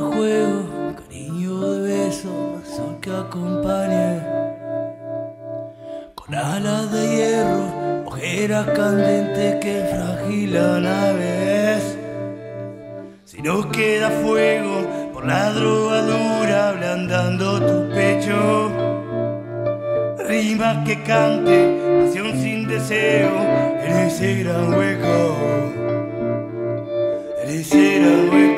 juego, cariño de besos, sol que acompañe. Con alas de hierro, ojeras candentes que fragilan a veces. Si nos queda fuego por la drogadura ablandando tu pecho, rimas que cante, pasión sin deseo en ese gran hueco, en ese gran hueco.